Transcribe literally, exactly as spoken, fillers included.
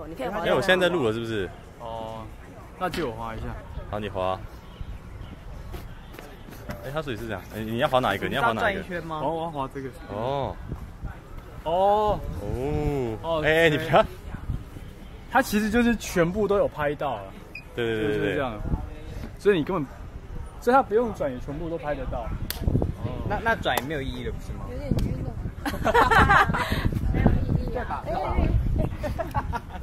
你可以滑。 因为我现在在录了，是不是？ 哦，那借我滑一下。 好，你滑。哎，它所以是这样，你你要滑哪一个？你要滑哪一个？ 转一圈吗？ 哦，我要滑这个。 哦。 哦。 哦。 哦。 哎，你不要。 它其实就是全部都有拍到了。 对对对对。 就是这样。所以你根本，所以它不用转也全部都拍得到。 哦。那那转也没有意义了，不是吗？ 有点晕了。没有意义啊。 对吧？